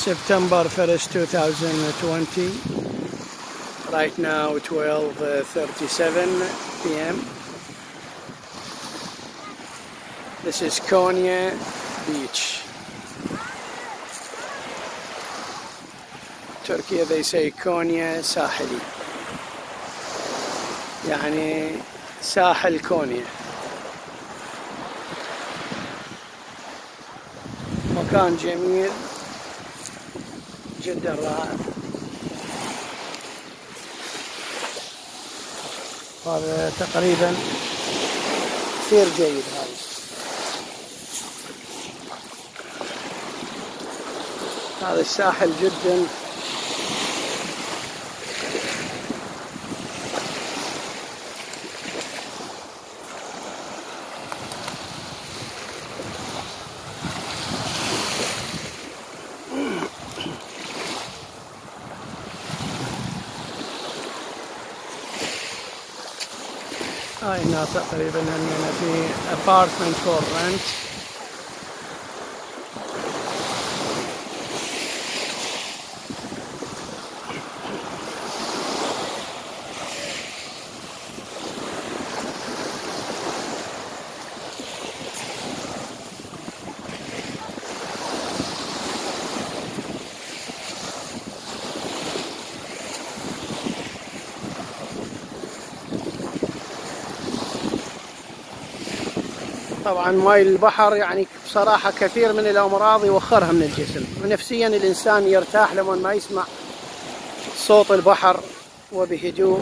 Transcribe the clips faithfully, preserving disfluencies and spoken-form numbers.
September first two thousand twenty. Right now twelve thirty-seven p m This is Konya Beach. Turkey they say Konya ساحلي, يعني ساحل كونيا. مكان جميل جدا رائع. هذا تقريبا كثير جيد. هذا هذا الساحل جدا هاي هنا تقريبا هنا في apartment for rent. طبعا ماي البحر يعني بصراحة كثير من الأمراض يوخرها من الجسم، ونفسيا الإنسان يرتاح لما ما يسمع صوت البحر وبهدوء.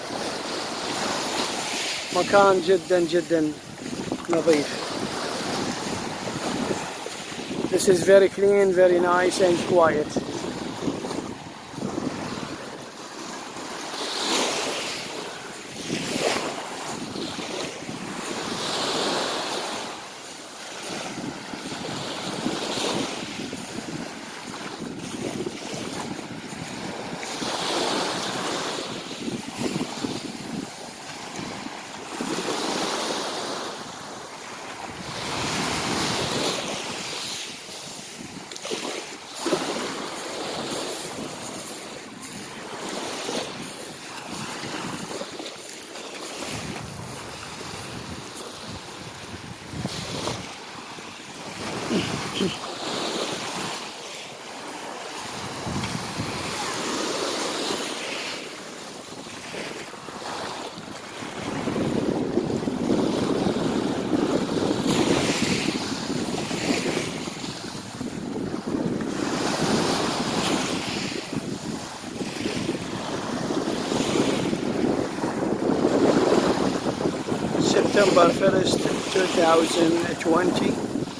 مكان جدا جدا نظيف. This is very clean, very nice and quiet. September first two thousand twenty.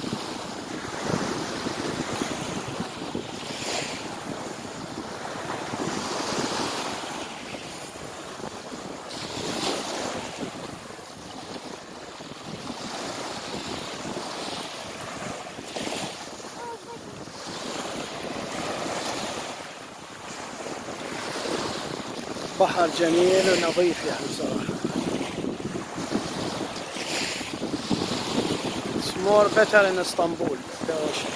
بحر جميل ونظيف يعني صراحة. It's more better in Istanbul, the ocean.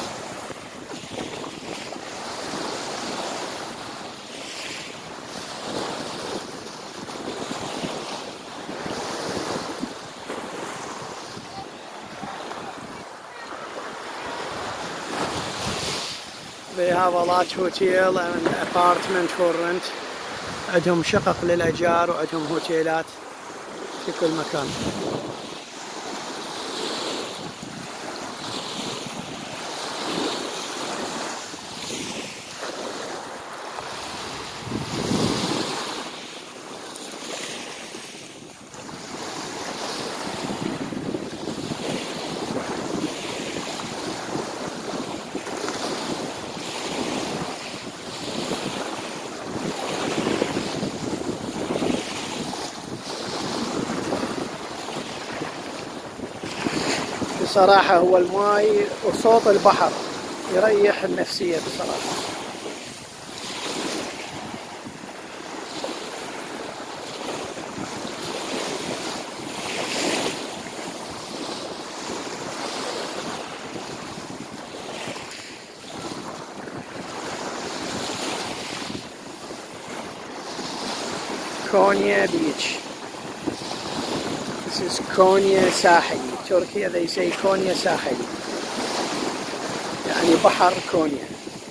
They have a large hotel and apartment for rent. عندهم شقق للأجار وعندهم هوتيلات في كل مكان. بصراحة هو الماي وصوت البحر يريح النفسية بصراحة. Konya Beach. This is Konya Sahili. Turkey, they say Konya Sahili. يعني بحر كونيا.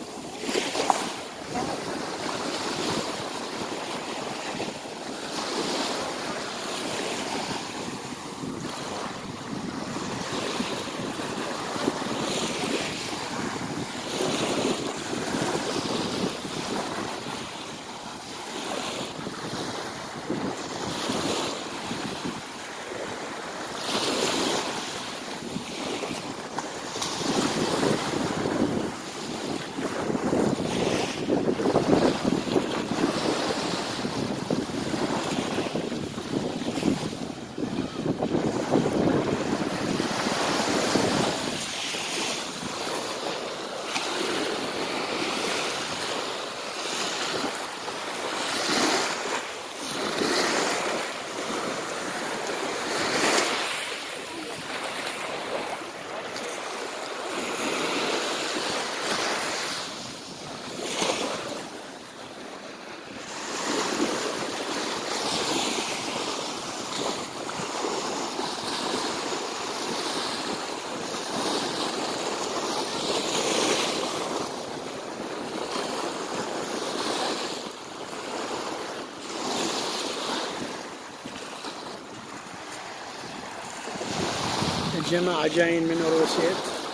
الجماعة جايين من روسيا.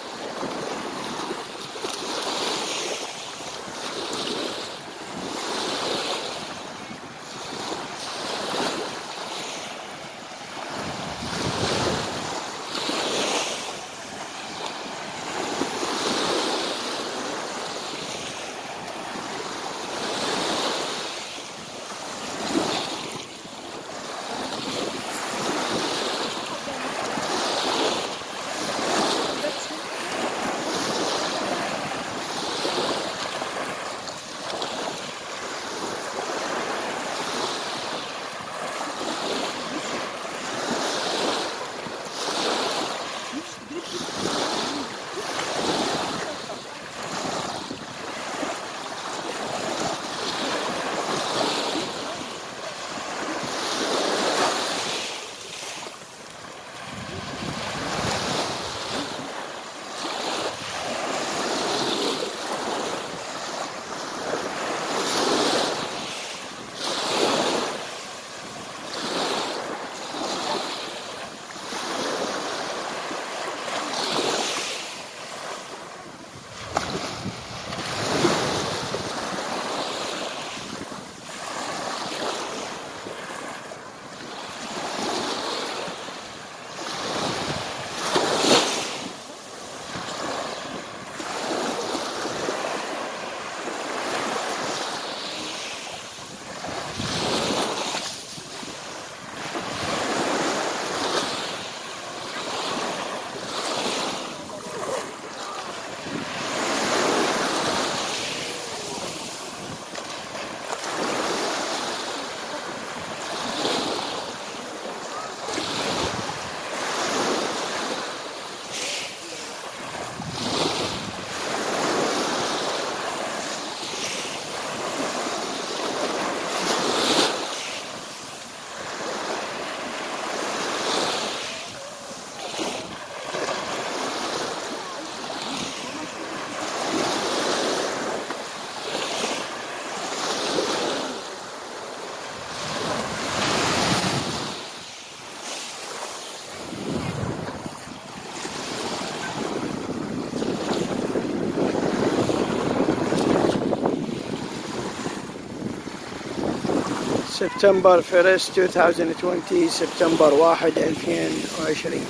سبتمبر فيرست ألفين وعشرين، سبتمبر واحد ألفين وعشرين.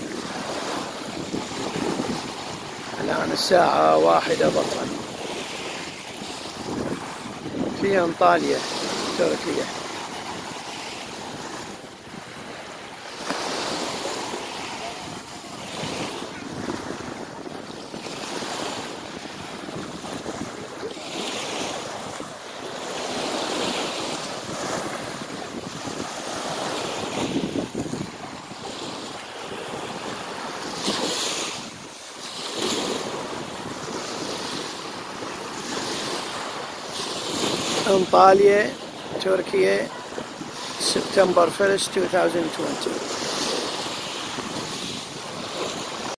الآن الساعة واحدة ظهرا في أنطاليا تركيا. أنطاليا تركيا September first two thousand twenty.